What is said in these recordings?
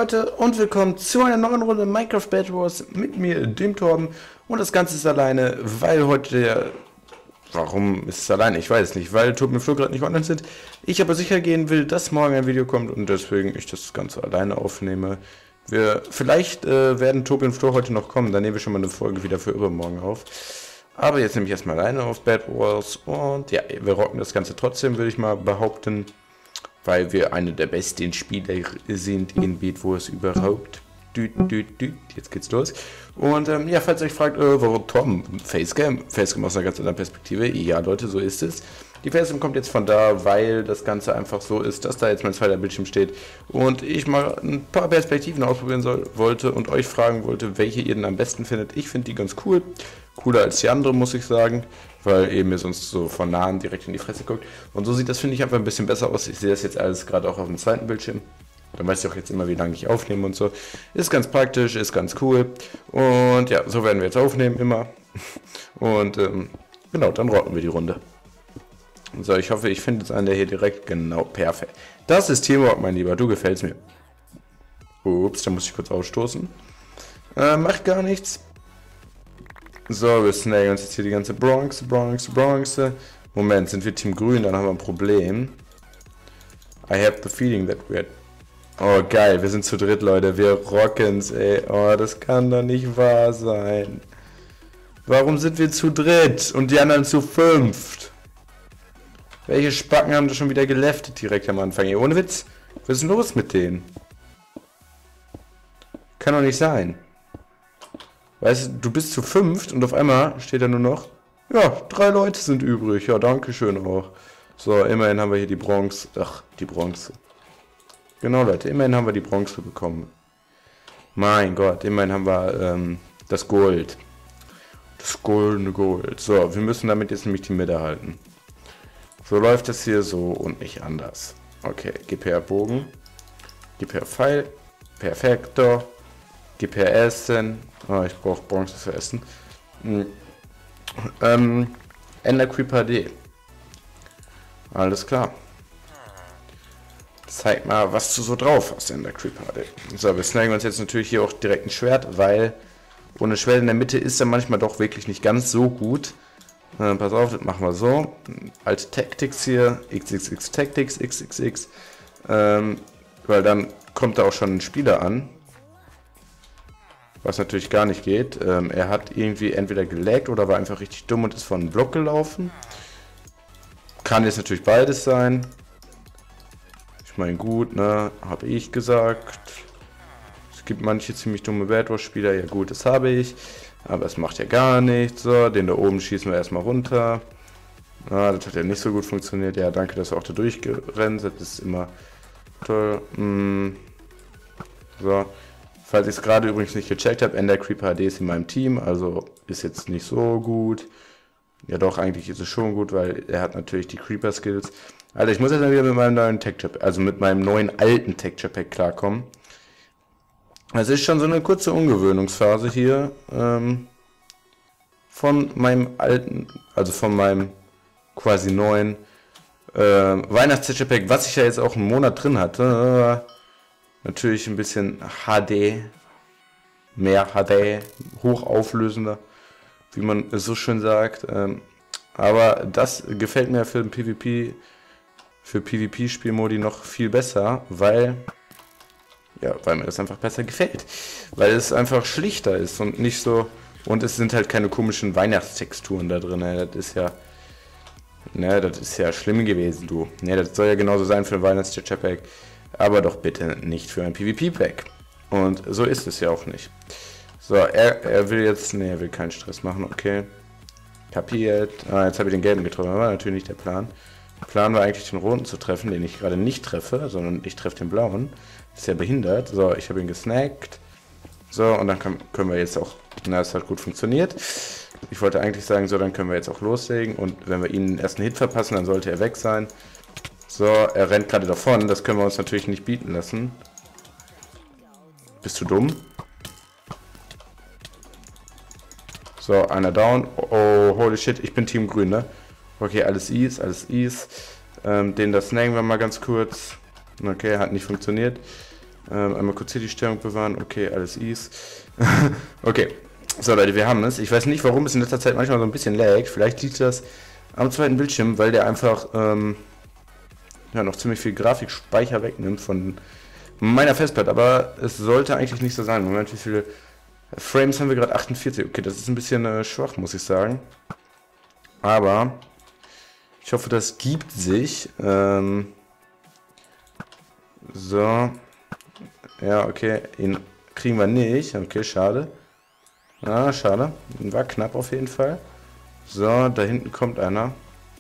Leute und willkommen zu einer neuen Runde Minecraft Bed Wars mit mir, dem Torben. Und das Ganze ist alleine, weil heute der... Warum ist es alleine? Ich weiß nicht, weil Torben und Flo gerade nicht online sind. Ich aber sicher gehen will, dass morgen ein Video kommt und deswegen ich das Ganze alleine aufnehme. Vielleicht werden Torben und Flo heute noch kommen, dann nehmen wir schon mal eine Folge wieder für übermorgen auf. Aber jetzt nehme ich erstmal alleine auf Bed Wars und ja, wir rocken das Ganze trotzdem, würde ich mal behaupten. Weil wir eine der besten Spieler sind in Bed Wars überhaupt. Jetzt geht's los. Und ja, falls ihr euch fragt, warum Tom Facecam aus einer ganz anderen Perspektive. Ja, Leute, so ist es. Die Facecam kommt jetzt von da, weil das Ganze einfach so ist, dass da jetzt mein zweiter Bildschirm steht. Und ich mal ein paar Perspektiven ausprobieren wollte und euch fragen wollte, welche ihr denn am besten findet. Ich finde die ganz cool. Cooler als die andere, muss ich sagen. Weil eben mir sonst so von nahen direkt in die Fresse guckt. Und so sieht das, finde ich, einfach ein bisschen besser aus. Ich sehe das jetzt alles gerade auch auf dem zweiten Bildschirm. Dann weiß ich auch jetzt immer, wie lange ich aufnehme und so. Ist ganz praktisch, ist ganz cool. Und ja, so werden wir jetzt aufnehmen, immer. Und genau, dann rocken wir die Runde. So, ich hoffe, ich finde jetzt einen, der hier direkt genau perfekt. Das ist Teamwork, mein Lieber, du gefällst mir. Ups, da muss ich kurz ausstoßen. Macht gar nichts. So, wir snacken uns jetzt hier die ganze Bronze. Moment, sind wir Team Grün, dann haben wir ein Problem. I have the feeling that we're... Oh, geil, wir sind zu dritt, Leute. Wir rocken's, ey. Oh, das kann doch nicht wahr sein. Warum sind wir zu dritt und die anderen zu fünft? Welche Spacken haben das schon wieder geleftet direkt am Anfang hier? Ohne Witz. Was ist denn los mit denen? Kann doch nicht sein. Weißt du, du bist zu fünft und auf einmal steht da nur noch, ja, 3 Leute sind übrig. Ja, danke schön auch. So, immerhin haben wir hier die Bronze. Ach, die Bronze. Genau, Leute, immerhin haben wir die Bronze bekommen. Mein Gott, immerhin haben wir das Gold. Das goldene Gold. So, wir müssen damit jetzt nämlich die Mitte halten. So läuft das hier so und nicht anders. Okay, gib her Bogen. Gib her Pfeil. Perfekto. Gib her Essen. Oh, ich brauche Bronze für Essen. Ender Creeper D. Alles klar. Zeig mal, was du so drauf hast, Ender Creeper D. So, wir snacken uns jetzt natürlich hier auch direkt ein Schwert, weil ohne Schwert in der Mitte ist er manchmal doch wirklich nicht ganz so gut. Pass auf, das machen wir so. Alte Tactics hier. XXX Tactics, XXX. Weil dann kommt da auch schon ein Spieler an. Was natürlich gar nicht geht. Er hat irgendwie entweder gelaggt oder war einfach richtig dumm und ist von einem Block gelaufen. Kann jetzt natürlich beides sein. Ich meine, gut, ne? Habe ich gesagt. Es gibt manche ziemlich dumme Bed Wars Spieler. Ja gut, das habe ich. Aber es macht ja gar nichts. So, den da oben schießen wir erstmal runter. Ah, das hat ja nicht so gut funktioniert. Ja, danke, dass du auch da durchgerannt. Das ist immer toll. So. Falls ich es gerade übrigens nicht gecheckt habe, Ender Creeper HD ist in meinem Team, also ist jetzt nicht so gut. Ja doch, eigentlich ist es schon gut, weil er hat natürlich die Creeper Skills. Alter, ich muss jetzt mal wieder mit meinem neuen Texture Pack, also mit meinem neuen alten Texture Pack klarkommen. Es ist schon so eine kurze Ungewöhnungsphase hier von meinem alten, also von meinem quasi neuen Weihnachts-Texture Pack, was ich ja jetzt auch einen Monat drin hatte. Natürlich ein bisschen HD, mehr HD, hochauflösender, wie man es so schön sagt. Aber das gefällt mir für den PvP, für PvP-Spielmodi noch viel besser, weil mir das einfach besser gefällt. Weil es einfach schlichter ist und nicht so, und es sind halt keine komischen Weihnachtstexturen da drin. Das ist ja schlimm gewesen, du. Ne, das soll ja genauso sein für ein Weihnachts-Texture Pack. Aber doch bitte nicht für ein PvP-Pack. Und so ist es ja auch nicht. So, er will jetzt... Ne, er will keinen Stress machen, okay. Kapiert. Ah, jetzt habe ich den gelben getroffen. Das war natürlich nicht der Plan. Der Plan war eigentlich, den roten zu treffen, den ich gerade nicht treffe, sondern ich treffe den blauen. Ist ja behindert. So, ich habe ihn gesnackt. So, und dann können wir jetzt auch... Na, es hat gut funktioniert. Ich wollte eigentlich sagen, so, dann können wir jetzt auch loslegen. Und wenn wir ihnen den ersten Hit verpassen, dann sollte er weg sein. So, er rennt gerade davon. Das können wir uns natürlich nicht bieten lassen. Bist du dumm? So, einer down. Oh, holy shit, ich bin Team Grün, ne? Okay, alles easy, alles easy. Den das snacken wir mal ganz kurz. Okay, hat nicht funktioniert. Einmal kurz hier die Stellung bewahren. Okay, alles easy. Okay. So Leute, wir haben es. Ich weiß nicht, warum es in letzter Zeit manchmal so ein bisschen laggt. Vielleicht liegt das am zweiten Bildschirm, weil der einfach ja, noch ziemlich viel Grafikspeicher wegnimmt von meiner Festplatte. Aber es sollte eigentlich nicht so sein. Moment, wie viele Frames haben wir gerade? 48. Okay, das ist ein bisschen schwach, muss ich sagen. Aber ich hoffe, das gibt sich. So. Ja, okay. Ihn kriegen wir nicht. Okay, schade. Ah, schade. War knapp auf jeden Fall. So, da hinten kommt einer.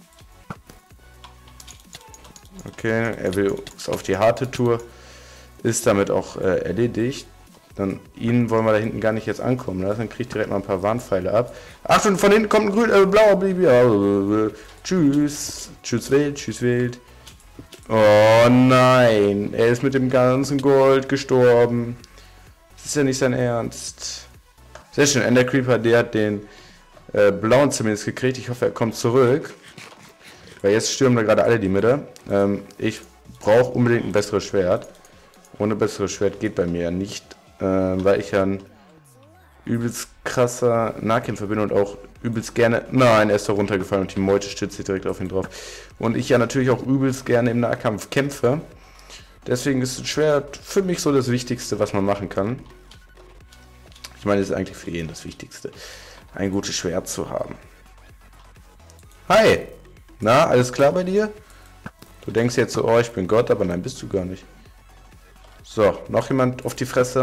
Okay, er will auf die harte Tour. Ist damit auch erledigt. Dann ihn wollen wir da hinten gar nicht jetzt ankommen lassen. Dann kriegt direkt mal ein paar Warnpfeile ab. Achtung, von hinten kommt ein blauer Baby. Tschüss. Tschüss Wild, tschüss Wild. Oh nein, er ist mit dem ganzen Gold gestorben. Das ist ja nicht sein Ernst. Sehr schön, Ender Creeper, der hat den blauen zumindest gekriegt. Ich hoffe, er kommt zurück. Weil jetzt stürmen da gerade alle die Mitte. Ich brauche unbedingt ein besseres Schwert. Ohne besseres Schwert geht bei mir ja nicht. Weil ich ja ein übelst krasser Nahkämpfer bin und auch übelst gerne... Nein, er ist da runtergefallen und die Meute stützt sich direkt auf ihn drauf. Und ich ja natürlich auch übelst gerne im Nahkampf kämpfe. Deswegen ist ein Schwert für mich so das Wichtigste, was man machen kann. Ich meine, es ist eigentlich für jeden das Wichtigste, ein gutes Schwert zu haben. Hi! Na, alles klar bei dir? Du denkst jetzt so, oh, ich bin Gott, aber nein, bist du gar nicht. So, noch jemand auf die Fresse?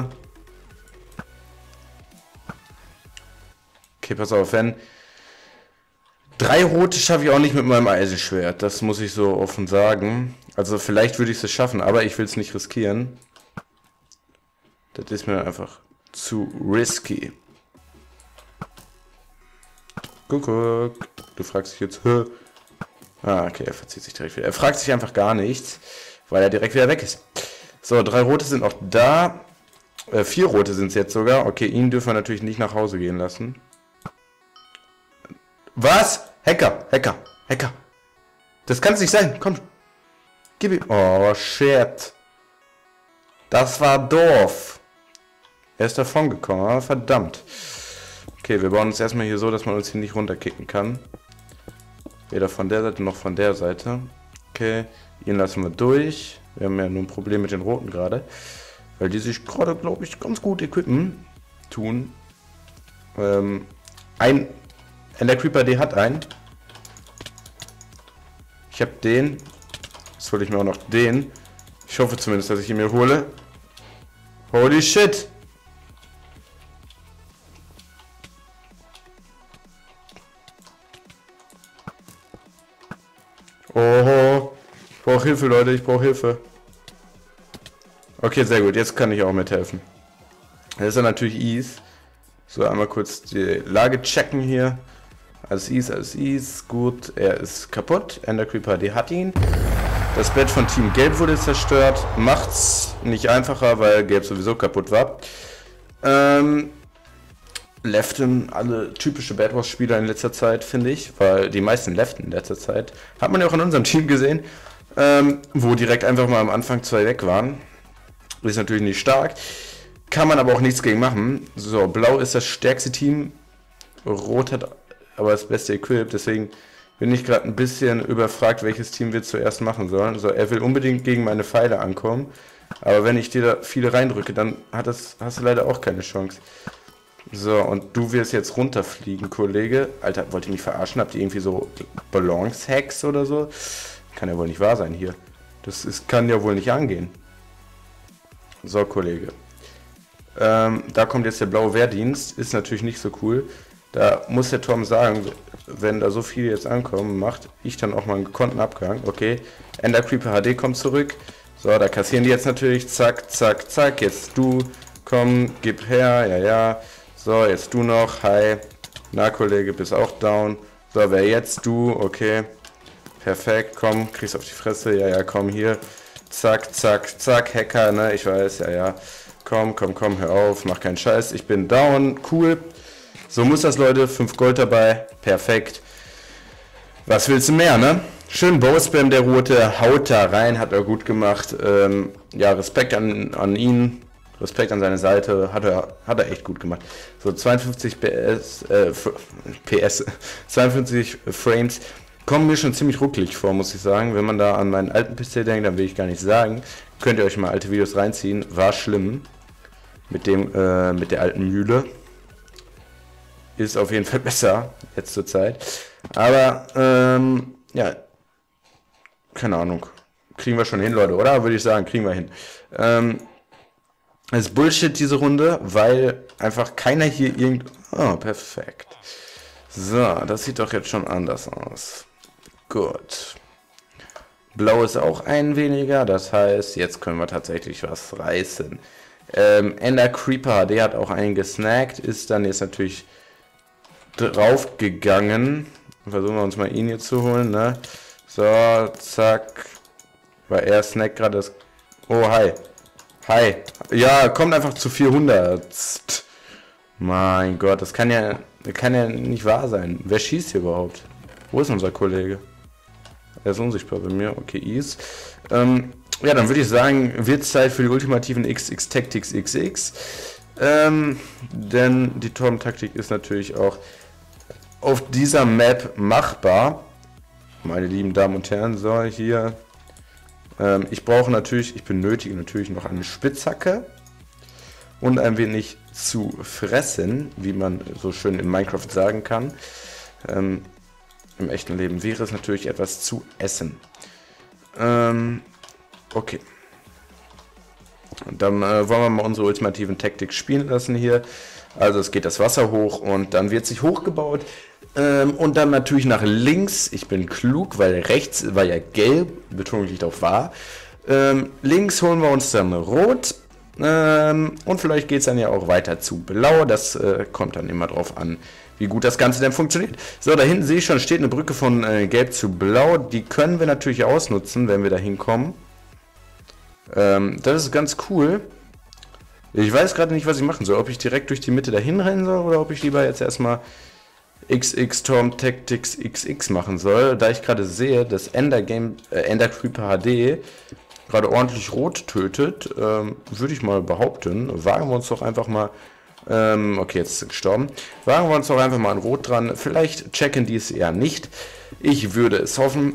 Okay, pass auf, wenn... 3 rote schaffe ich auch nicht mit meinem Eisenschwert, das muss ich so offen sagen. Also vielleicht würde ich es schaffen, aber ich will es nicht riskieren. Das ist mir einfach zu risky. Kuckuck, du fragst dich jetzt, hä? Ah, okay, er verzieht sich direkt wieder. Er fragt sich einfach gar nichts, weil er direkt wieder weg ist. So, 3 rote sind auch da. 4 rote sind es jetzt sogar. Okay, ihn dürfen wir natürlich nicht nach Hause gehen lassen. Was? Hacker, Hacker, Hacker. Das kann es nicht sein. Komm. Gib ihm. Oh, shit. Das war doof. Er ist davon gekommen. Verdammt. Okay, wir bauen uns erstmal hier so, dass man uns hier nicht runterkicken kann. Weder von der Seite noch von der Seite. Okay, ihn lassen wir durch. Wir haben ja nur ein Problem mit den Roten gerade. Weil die sich gerade, glaube ich, ganz gut equippen tun. Ein Ender Creeper, der hat einen. Ich habe den. Jetzt hole ich mir auch noch den. Ich hoffe zumindest, dass ich ihn mir hole. Holy shit! Oh, ich brauche Hilfe, Leute, ich brauche Hilfe. Okay, sehr gut, jetzt kann ich auch mithelfen. Das ist dann natürlich easy. So, einmal kurz die Lage checken hier. Alles easy, gut, er ist kaputt. Ender Creeper, die hat ihn. Das Bett von Team Gelb wurde zerstört. Macht's nicht einfacher, weil Gelb sowieso kaputt war. Leften, alle typische Bad Wars Spieler in letzter Zeit, finde ich, weil die meisten leften in letzter Zeit. Hat man ja auch in unserem Team gesehen, wo direkt einfach mal am Anfang 2 weg waren. Ist natürlich nicht stark, kann man aber auch nichts gegen machen. So, Blau ist das stärkste Team, Rot hat aber das beste Equip, deswegen bin ich gerade ein bisschen überfragt, welches Team wir zuerst machen sollen. So, er will unbedingt gegen meine Pfeile ankommen, aber wenn ich dir da viele reindrücke, dann hast du leider auch keine Chance. So, und du wirst jetzt runterfliegen, Kollege. Alter, wollt ihr mich verarschen? Habt ihr irgendwie so Balance-Hacks oder so? Kann ja wohl nicht wahr sein hier. Kann ja wohl nicht angehen. So, Kollege. Da kommt jetzt der blaue Wehrdienst. Ist natürlich nicht so cool. Da muss der Tom sagen, wenn da so viele jetzt ankommen, macht ich dann auch mal einen gekonnten Abgang. Okay, Ender Creeper HD kommt zurück. So, da kassieren die jetzt natürlich. Zack, zack, zack. Jetzt du. Komm, gib her. Ja, ja. So, jetzt du noch. Hi. Na, Kollege, bist auch down. So, wer jetzt? Du. Okay. Perfekt. Komm, kriegst auf die Fresse. Ja, ja, komm hier. Zack, zack, zack. Hacker, ne? Ich weiß. Ja, ja. Komm, komm, komm. Hör auf. Mach keinen Scheiß. Ich bin down. Cool. So muss das, Leute. 5 Gold dabei. Perfekt. Was willst du mehr, ne? Schön Bowspam, der Rote, haut da rein, hat er gut gemacht. Ja, Respekt an ihn, Respekt an seine Seite, hat er echt gut gemacht. So 52 PS, 52 Frames kommen mir schon ziemlich ruckelig vor, muss ich sagen. Wenn man da an meinen alten PC denkt, dann will ich gar nicht sagen. Könnt ihr euch mal alte Videos reinziehen, war schlimm mit der alten Mühle. Ist auf jeden Fall besser jetzt zur Zeit. Aber ja, keine Ahnung. Kriegen wir schon hin, Leute, oder? Würde ich sagen, kriegen wir hin. Es ist Bullshit, diese Runde, weil einfach keiner hier Oh, perfekt. So, das sieht doch jetzt schon anders aus. Gut. Blau ist auch ein weniger, das heißt, jetzt können wir tatsächlich was reißen. Ender Creeper, der hat auch einen gesnackt, ist dann jetzt natürlich draufgegangen. Versuchen wir uns mal ihn hier zu holen, ne? So, zack. Weil er snackt gerade das... Oh, hi. Hi. Ja, kommt einfach zu 400. Mein Gott, das kann ja nicht wahr sein. Wer schießt hier überhaupt? Wo ist unser Kollege? Er ist unsichtbar bei mir. Okay, ease. Ja, dann würde ich sagen, wird es Zeit für die ultimativen XX Tactics XX. Denn die Turm-Taktik ist natürlich auch auf dieser Map machbar. Meine lieben Damen und Herren, so hier. Ich benötige natürlich noch eine Spitzhacke und ein wenig zu fressen, wie man so schön in Minecraft sagen kann. Im echten Leben wäre es natürlich etwas zu essen. Okay. Und dann wollen wir mal unsere ultimativen Taktik spielen lassen hier. Also es geht das Wasser hoch und dann wird sich hochgebaut. Und dann natürlich nach links. Ich bin klug, weil rechts war ja gelb. Betonung liegt auf wahr. Links holen wir uns dann rot. Und vielleicht geht es dann ja auch weiter zu blau. Das kommt dann immer drauf an, wie gut das Ganze denn funktioniert. So, da hinten sehe ich schon, steht eine Brücke von gelb zu blau. Die können wir natürlich ausnutzen, wenn wir da hinkommen. Das ist ganz cool. Ich weiß gerade nicht, was ich machen soll. Ob ich direkt durch die Mitte dahin rennen soll oder ob ich lieber jetzt erstmal XX Turm Tactics XX machen soll. Da ich gerade sehe, dass Ender Creeper HD gerade ordentlich rot tötet, würde ich mal behaupten, wagen wir uns doch einfach mal, okay, jetzt ist er gestorben, wagen wir uns doch einfach mal an Rot dran. Vielleicht checken die es eher nicht. Ich würde es hoffen.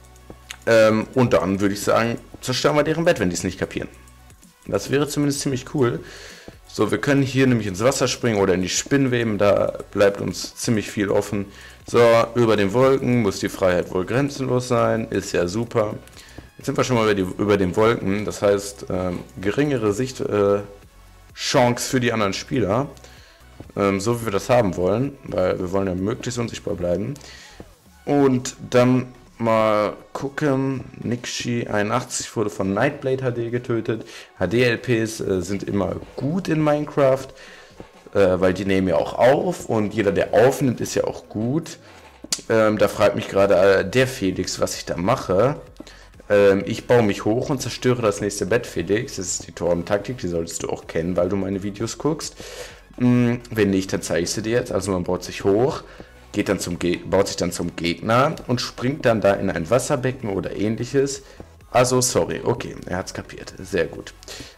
Und dann würde ich sagen, zerstören wir deren Bett, wenn die es nicht kapieren. Das wäre zumindest ziemlich cool. So, wir können hier nämlich ins Wasser springen oder in die Spinnweben, da bleibt uns ziemlich viel offen. So, über den Wolken muss die Freiheit wohl grenzenlos sein, ist ja super. Jetzt sind wir schon mal über den Wolken, das heißt, geringere Sichtchance für die anderen Spieler, so wie wir das haben wollen, weil wir wollen ja möglichst unsichtbar bleiben. Und dann mal gucken, Nixi 81 wurde von Nightblade HD getötet. HD-LPs sind immer gut in Minecraft, weil die nehmen ja auch auf und jeder, der aufnimmt, ist ja auch gut. Da fragt mich gerade der Felix, was ich da mache. Ich baue mich hoch und zerstöre das nächste Bett, Felix. Das ist die Turm-Taktik, die solltest du auch kennen, weil du meine Videos guckst. Wenn nicht, dann zeige ich sie dir jetzt. Also man baut sich hoch, baut sich dann zum Gegner und springt dann da in ein Wasserbecken oder ähnliches. Also, sorry, okay, er hat es kapiert. Sehr gut.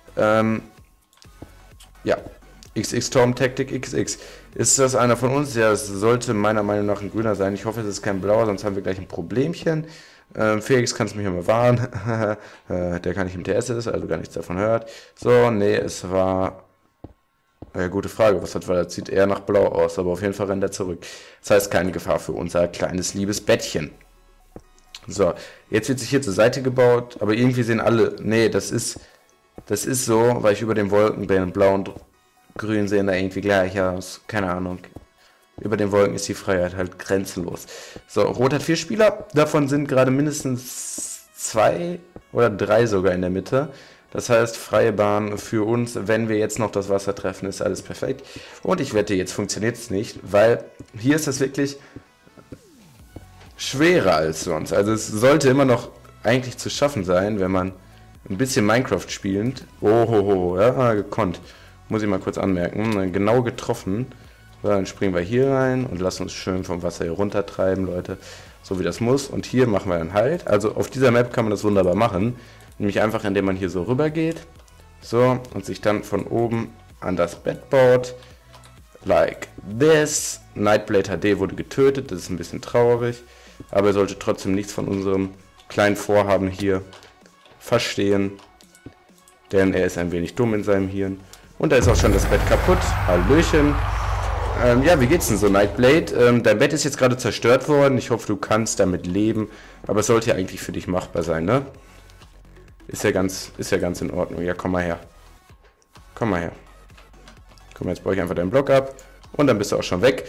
Ja, XX Turm Tactic XX. Ist das einer von uns? Ja, es sollte meiner Meinung nach ein grüner sein. Ich hoffe, es ist kein blauer, sonst haben wir gleich ein Problemchen. Felix, kannst du mich immer warnen. Der gar nicht im TS ist, also gar nichts davon hört. So, nee, es war... Ja, gute Frage, was hat, weil das sieht eher nach blau aus, aber auf jeden Fall rennt er zurück. Das heißt, keine Gefahr für unser kleines liebes Bettchen. So, jetzt wird sich hier zur Seite gebaut, aber irgendwie sehen alle, nee, das ist so, weil ich über den Wolken bin, blau und grün sehen da irgendwie gleich aus, keine Ahnung. Über den Wolken ist die Freiheit halt grenzenlos. So, Rot hat 4 Spieler, davon sind gerade mindestens 2 oder 3 sogar in der Mitte. Das heißt, freie Bahn für uns, wenn wir jetzt noch das Wasser treffen, ist alles perfekt. Und ich wette, jetzt funktioniert es nicht, weil hier ist es wirklich schwerer als sonst. Also es sollte immer noch eigentlich zu schaffen sein, wenn man ein bisschen Minecraft spielend. Oh, ja, gekonnt. Muss ich mal kurz anmerken. Genau getroffen. So, dann springen wir hier rein und lassen uns schön vom Wasser hier runtertreiben, Leute. So wie das muss. Und hier machen wir dann halt. Also auf dieser Map kann man das wunderbar machen. Nämlich einfach, indem man hier so rüber geht. So, und sich dann von oben an das Bett baut. Like this. Nightblade HD wurde getötet. Das ist ein bisschen traurig. Aber er sollte trotzdem nichts von unserem kleinen Vorhaben hier verstehen. Denn er ist ein wenig dumm in seinem Hirn. Und da ist auch schon das Bett kaputt. Hallöchen. Ja, wie geht's denn so, Nightblade? Dein Bett ist jetzt gerade zerstört worden. Ich hoffe, du kannst damit leben. Aber es sollte ja eigentlich für dich machbar sein, ne? Ist ja ganz in Ordnung. Ja, komm mal her. Komm mal her. Komm, jetzt baue ich einfach deinen Block ab. Und dann bist du auch schon weg.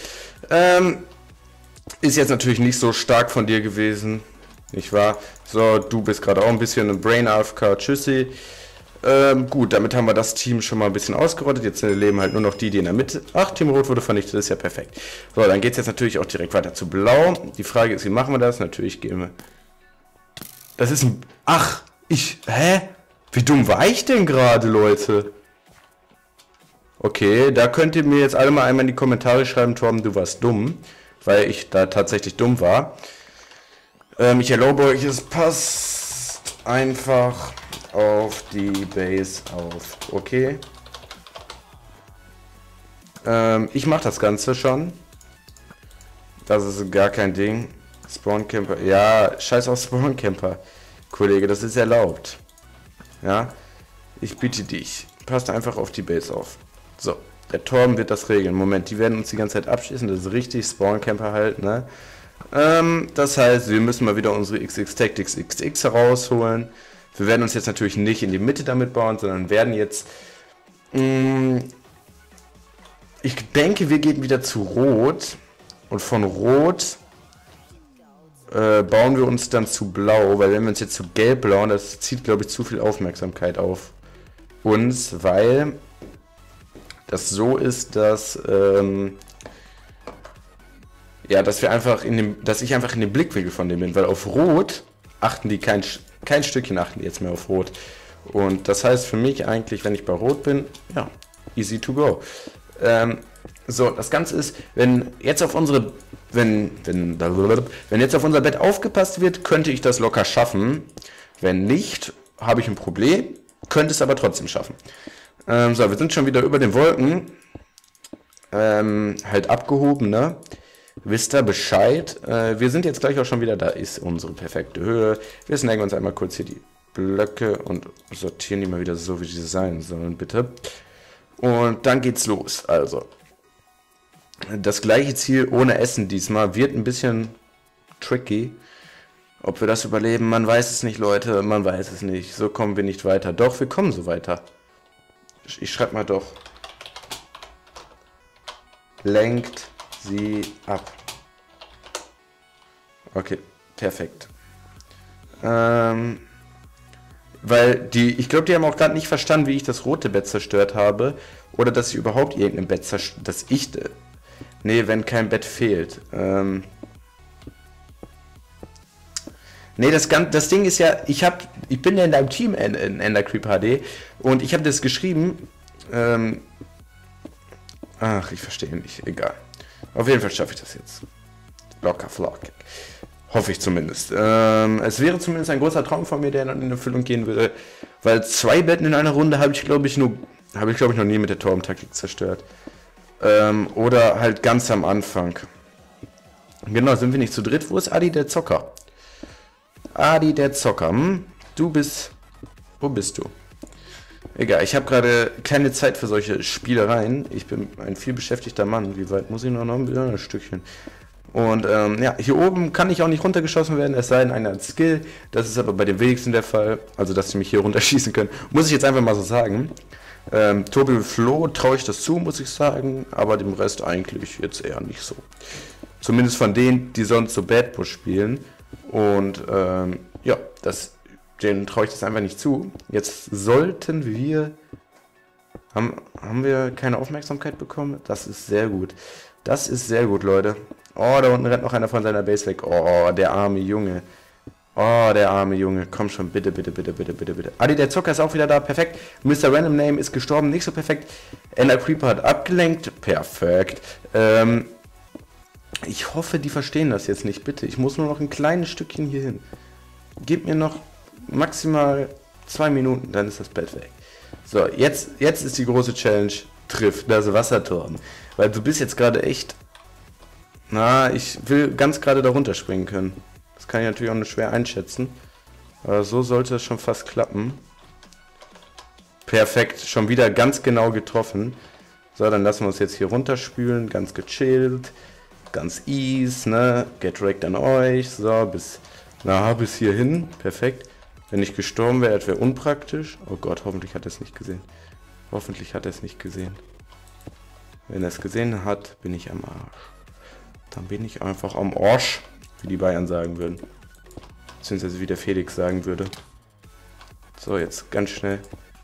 Ist jetzt natürlich nicht so stark von dir gewesen. Nicht wahr? So, du bist gerade auch ein bisschen ein Brain AFK. Tschüssi. Gut, damit haben wir das Team schon mal ein bisschen ausgerottet. Jetzt leben halt nur noch die in der Mitte. Ach, Team Rot wurde vernichtet, das ist ja perfekt. So, dann geht es jetzt natürlich auch direkt weiter zu Blau. Die Frage ist, wie machen wir das? Natürlich gehen wir... Das ist ein... Ach, Hä? Wie dumm war ich denn gerade, Leute? Okay, da könnt ihr mir jetzt alle mal einmal in die Kommentare schreiben, Torben, du warst dumm. Weil ich da tatsächlich dumm war. Ich erlaube euch, es passt einfach... auf die Base auf. Okay. Ich mache das Ganze schon. Das ist gar kein Ding. Spawncamper. Ja, scheiß auf Spawncamper. Kollege, das ist erlaubt. Ja. Ich bitte dich. Passt einfach auf die Base auf. So. Der Torben wird das regeln. Moment, die werden uns die ganze Zeit abschießen. Das ist richtig. Spawncamper halt, ne? Das heißt, wir müssen mal wieder unsere XX Tactics XX herausholen. Wir werden uns jetzt natürlich nicht in die Mitte damit bauen, sondern werden jetzt... ich denke, wir gehen wieder zu Rot. Und von Rot bauen wir uns dann zu Blau. Weil wenn wir uns jetzt zu Gelb bauen, das zieht, glaube ich, zu viel Aufmerksamkeit auf uns. Weil das so ist, dass... ja, dass ich einfach in dem Blickwinkel von dem bin. Weil auf Rot achten die kein Stückchen achten die jetzt mehr auf Rot. Und das heißt für mich eigentlich, wenn ich bei Rot bin, ja, easy to go. So, das Ganze ist, wenn jetzt auf unser Bett aufgepasst wird, könnte ich das locker schaffen. Wenn nicht, habe ich ein Problem, könnte es aber trotzdem schaffen. So, wir sind schon wieder über den Wolken. Halt abgehoben, ne? Wisst ihr Bescheid? Wir sind jetzt gleich auch schon wieder, da ist unsere perfekte Höhe. Wir snacken uns einmal kurz hier die Blöcke und sortieren die mal wieder so, wie sie sein sollen, bitte. Und dann geht's los. Also, das gleiche Ziel ohne Essen diesmal wird ein bisschen tricky. Ob wir das überleben, man weiß es nicht, Leute, man weiß es nicht. So kommen wir nicht weiter. Doch, wir kommen so weiter. Ich schreibe mal doch. Lenkt sie ab. Okay, perfekt. Weil ich glaube, die haben auch gerade nicht verstanden, wie ich das rote Bett zerstört habe. Oder dass ich überhaupt irgendein Bett zerstört, nee, wenn kein Bett fehlt. Nee, das Ding ist ja, ich bin ja in deinem Team in Endercreep HD und ich habe das geschrieben. Ach, ich verstehe nicht, egal. Auf jeden Fall schaffe ich das jetzt. Locker flockig. Hoffe ich zumindest. Es wäre zumindest ein großer Traum von mir, der dann in Erfüllung gehen würde. Weil 2 Betten in einer Runde habe ich, glaube ich, noch nie mit der Torben-Taktik zerstört. Oder halt ganz am Anfang. Genau, sind wir nicht zu dritt? Wo ist Adi der Zocker? Adi der Zocker, Du bist... Wo bist du? Egal, ich habe gerade keine Zeit für solche Spielereien. Ich bin ein viel beschäftigter Mann. Wie weit muss ich noch ein Stückchen? Und ja, hier oben kann ich auch nicht runtergeschossen werden, es sei denn, einer hat Skill. Das ist aber bei den wenigsten der Fall. Also, dass sie mich hier runterschießen können. Muss ich jetzt einfach mal so sagen. Tobi Flo traue ich das zu, muss ich sagen. Aber dem Rest eigentlich jetzt eher nicht so. Zumindest von denen, die sonst so Bad Bush spielen. Und ja, denen traue ich das einfach nicht zu. Jetzt sollten wir... Haben wir keine Aufmerksamkeit bekommen? Das ist sehr gut. Das ist sehr gut, Leute. Oh, da unten rennt noch einer von seiner Base weg. Oh, der arme Junge. Oh, der arme Junge. Komm schon, bitte, bitte, bitte, bitte, bitte, bitte. Adi, der Zucker ist auch wieder da. Perfekt. Mr. Random Name ist gestorben. Nicht so perfekt. Ender Creeper hat abgelenkt. Perfekt. Ich hoffe, die verstehen das jetzt nicht. Bitte, ich muss nur noch ein kleines Stückchen hier hin. Gib mir noch maximal 2 Minuten, dann ist das Bett weg. So, jetzt ist die große Challenge. Trifft das Wasserturm. Weil du bist jetzt gerade echt... Na, ich will ganz gerade da runterspringen können. Das kann ich natürlich auch nur schwer einschätzen. Aber so sollte es schon fast klappen. Perfekt, schon wieder ganz genau getroffen. So, dann lassen wir uns jetzt hier runterspülen. Ganz gechillt. Ganz easy, ne? Get wrecked an euch. So, bis hierhin. Perfekt. Wenn ich gestorben wäre, das wäre unpraktisch. Oh Gott, hoffentlich hat er es nicht gesehen. Hoffentlich hat er es nicht gesehen. Wenn er es gesehen hat, bin ich am Arsch. Dann bin ich einfach am Arsch, wie die Bayern sagen würden. Beziehungsweise wie der Felix sagen würde. So, jetzt ganz schnell.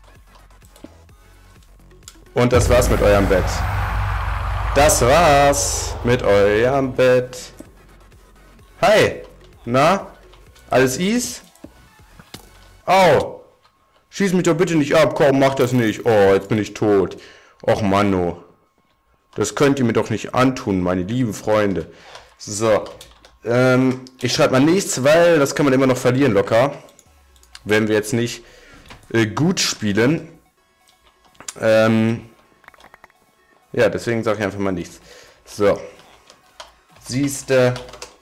Und das war's mit eurem Bett. Das war's mit eurem Bett. Hi! Na? Alles easy? Au! Schieß mich doch bitte nicht ab, komm, mach das nicht. Oh, jetzt bin ich tot. Och Manno. Das könnt ihr mir doch nicht antun, meine lieben Freunde. So. Ich schreibe mal nichts, weil das kann man immer noch verlieren locker. Wenn wir jetzt nicht gut spielen. Ja, deswegen sage ich einfach mal nichts. So. Siehste.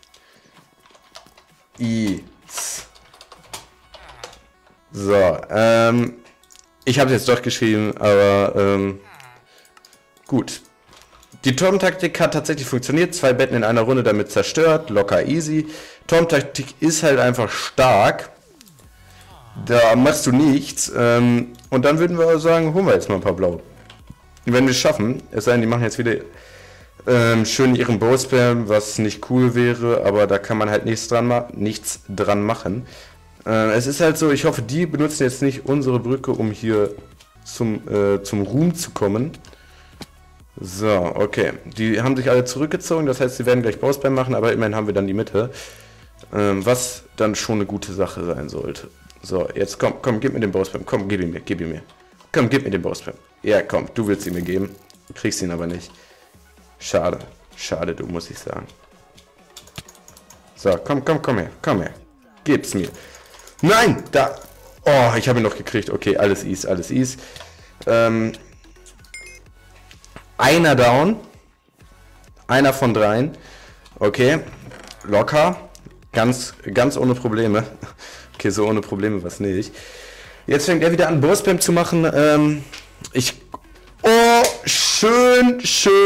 So, ich habe es jetzt doch geschrieben, aber gut. Die Turmtaktik hat tatsächlich funktioniert. 2 Betten in einer Runde damit zerstört. Locker easy. Turmtaktik ist halt einfach stark. Da machst du nichts. Und dann würden wir sagen, holen wir jetzt mal ein paar Blau. Wenn wir es schaffen, es sei denn, die machen jetzt wieder schön ihren Bow-Spam, was nicht cool wäre, aber da kann man halt nichts dran machen. Es ist halt so, ich hoffe, die benutzen jetzt nicht unsere Brücke, um hier zum Ruhm zu kommen. So, okay. Die haben sich alle zurückgezogen, das heißt, sie werden gleich Bow-Spam machen, aber immerhin haben wir dann die Mitte. Was dann schon eine gute Sache sein sollte. So, jetzt komm, gib mir den Bow-Spam. Komm, gib ihn mir. Komm, gib mir den Bow-Spam. Ja, komm, du willst ihn mir geben. Du kriegst ihn aber nicht. Schade. Schade, du, muss ich sagen. So, komm her. Gib's mir. Nein, da. Oh, ich habe ihn noch gekriegt. Okay, alles easy. Einer down. Einer von 3. Okay, locker. Ganz ohne Probleme. Okay, so ohne Probleme was nicht. Jetzt fängt er wieder an, Bow-Spam zu machen. Oh, schön.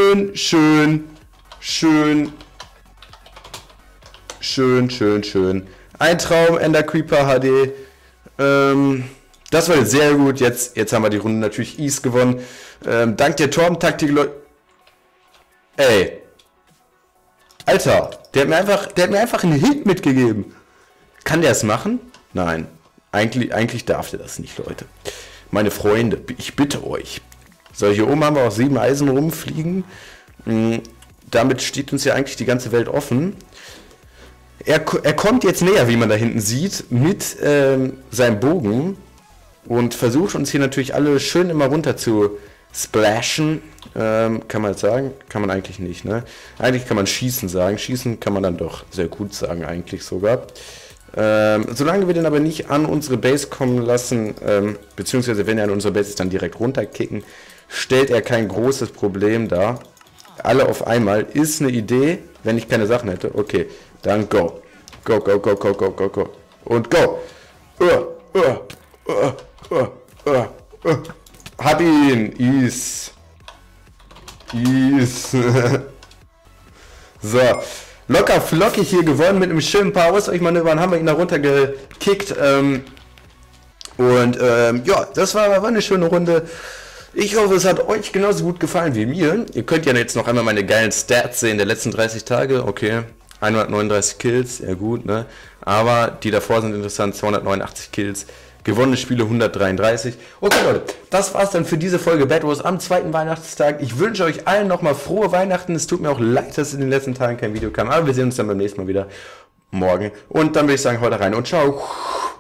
Ein Traum, Ender Creeper HD. Das war jetzt sehr gut. Jetzt haben wir die Runde natürlich easy gewonnen. Dank der Turmtaktik, Leute. Ey. Alter, der hat mir einfach einen Hit mitgegeben. Kann der es machen? Nein. Eigentlich darf der das nicht, Leute. Meine Freunde, ich bitte euch. So, hier oben haben wir auch 7 Eisen rumfliegen. Damit steht uns ja eigentlich die ganze Welt offen. Er kommt jetzt näher, wie man da hinten sieht, mit seinem Bogen. Und versucht uns hier natürlich alle schön immer runter zu splashen. Kann man jetzt sagen? Kann man eigentlich nicht, ne? Eigentlich kann man schießen sagen. Schießen kann man dann doch sehr gut sagen, eigentlich sogar. Solange wir den aber nicht an unsere Base kommen lassen, beziehungsweise wenn er an unsere Base ist, dann direkt runterkicken, stellt er kein großes Problem dar. Alle auf einmal ist eine Idee, wenn ich keine Sachen hätte. Okay, dann go. Go. Und go. Hab ihn. Ease. So. Locker flockig hier gewonnen mit einem schönen paar Ausweichmanövern, haben wir ihn da runtergekickt. Ja, das war eine schöne Runde. Ich hoffe, es hat euch genauso gut gefallen wie mir. Ihr könnt ja jetzt noch einmal meine geilen Stats sehen der letzten 30 Tage. Okay, 139 Kills, ja gut, ne? Aber die davor sind interessant, 289 Kills. Gewonnene Spiele 133. Okay Leute, das war's dann für diese Folge Bed Wars am 2. Weihnachtstag. Ich wünsche euch allen nochmal frohe Weihnachten. Es tut mir auch leid, dass in den letzten Tagen kein Video kam, aber wir sehen uns dann beim nächsten Mal wieder. morgen. Und dann würde ich sagen, haut rein und ciao.